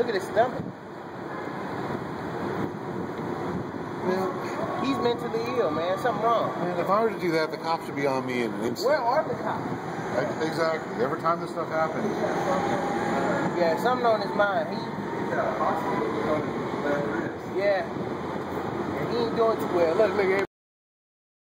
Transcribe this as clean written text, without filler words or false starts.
Look at his stomach. Man, he's mentally ill, man. Something wrong. Man, if I were to do that, the cops would be on me in an instant. Where are the cops? Exactly. Every time this stuff happens. Yeah, something on his mind. Yeah. He ain't doing too well. Look.